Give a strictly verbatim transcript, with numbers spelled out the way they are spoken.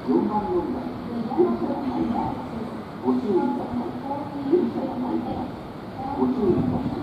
よんばん乗り場に電車が参ります。ご注意ください。電車が参ります。ご注意ください。